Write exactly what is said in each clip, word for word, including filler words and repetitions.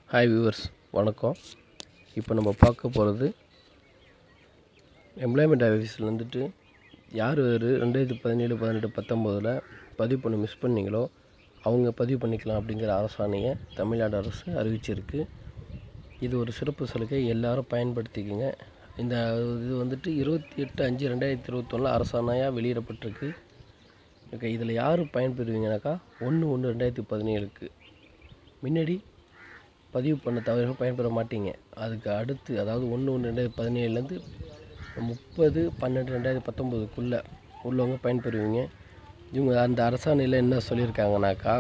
Hi viewers, வணக்கம். இப்போ நம்ம பார்க்க போகிறது எம்ப்ளாய்மெண்ட் ஆஃபீஸில் வந்துட்டு யார் யார் ரெண்டாயிரத்தி பதினேழு பதினெட்டு பத்தொம்போதில் பதிவு பண்ணி மிஸ் பண்ணிங்களோ அவங்க பதிவு பண்ணிக்கலாம் அப்படிங்கிற அரசாணையை தமிழ்நாடு அரசு அறிவிச்சிருக்கு. இது ஒரு சிறப்பு சலுகை, எல்லாரும் பயன்படுத்திக்கோங்க. இந்த இது வந்துட்டு இருபத்தி எட்டு அஞ்சு ரெண்டாயிரத்தி இருபத்தொன்னில் அரசாணையாக வெளியிடப்பட்டிருக்கு. ஓகே, இதில் யார் பயன்பெறுவீங்கனாக்கா ஒன்று ஒன்று ரெண்டாயிரத்தி பதினேழுக்கு முன்னாடி பதிவு பண்ண தவறுகள் பயன்பெற மாட்டீங்க. அதுக்கு அடுத்து, அதாவது ஒன்று ஒன்று ரெண்டாயிரத்தி பதினேழுலேருந்து முப்பது பன்னெண்டு ரெண்டாயிரத்தி பத்தொம்போதுக்குள்ளே உள்ளவங்க பயன்பெறுவீங்க. இவங்க அந்த அரசாணையில் என்ன சொல்லியிருக்காங்கனாக்கா,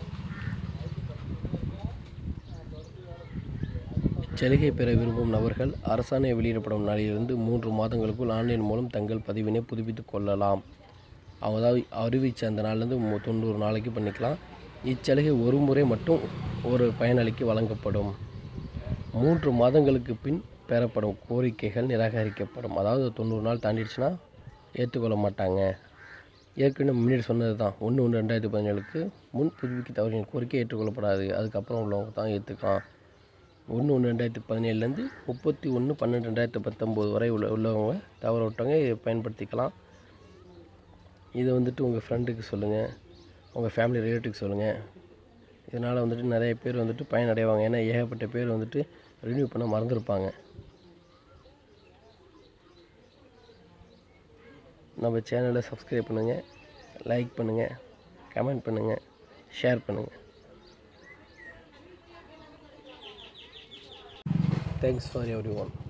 சலுகை பெற விரும்பும் நபர்கள் அரசாணை வெளியிடப்படும் நாளிலிருந்து மூன்று மாதங்களுக்குள் ஆன்லைன் மூலம் தங்கள் பதிவினை புதுப்பித்து கொள்ளலாம். அவங்க தான் அறிவித்த அந்த நாள்லேருந்து தொண்ணூறு நாளைக்கு பண்ணிக்கலாம். இச்சலுகை ஒரு முறை மட்டும் ஒரு பயனாளிக்கு வழங்கப்படும். மூன்று மாதங்களுக்கு பின் பெறப்படும் கோரிக்கைகள் நிராகரிக்கப்படும். அதாவது தொண்ணூறு நாள் தாண்டிடுச்சுன்னா ஏற்றுக்கொள்ள மாட்டாங்க. ஏற்கனவே முன்னாடி சொன்னது தான், ஒன்று ஒன்று ரெண்டாயிரத்தி பதினேழுக்கு முன் புதுப்பிக்க தவறின கோரிக்கை ஏற்றுக்கொள்ளப்படாது. அதுக்கப்புறம் உள்ளவங்க தான் ஏற்றுக்கலாம். ஒன்று ஒன்று ரெண்டாயிரத்தி பதினேழுலேருந்து முப்பத்தி ஒன்று பன்னெண்டு ரெண்டாயிரத்தி பத்தொம்போது வரை உள்ள உள்ளவங்க தவற விட்டவங்க இதை பயன்படுத்திக்கலாம். இதை வந்துட்டு உங்கள் ஃப்ரெண்டுக்கு சொல்லுங்கள், உங்கள் ஃபேமிலி ரிலேட்டிவ்க்கு சொல்லுங்கள். இதனால் வந்துட்டு நிறைய பேர் வந்துட்டு பயனடைவாங்க. ஏன்னா ஏகப்பட்ட பேர் வந்துட்டு ரினியூ பண்ண மறந்துருப்பாங்க. நம்ம சேனலை சப்ஸ்கிரைப் பண்ணுங்கள், லைக் பண்ணுங்கள், கமெண்ட் பண்ணுங்கள், ஷேர் பண்ணுங்கள். Thanks for every one.